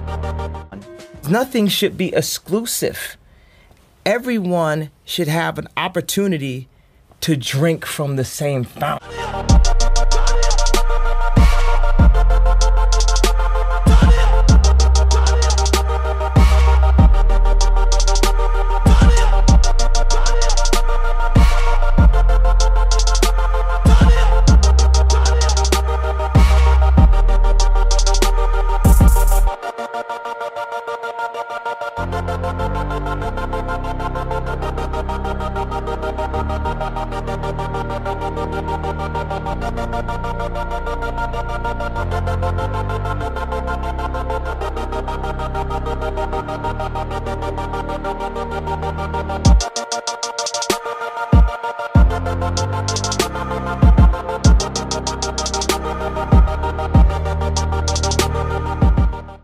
Nothing should be exclusive. Everyone should have an opportunity to drink from the same fountain.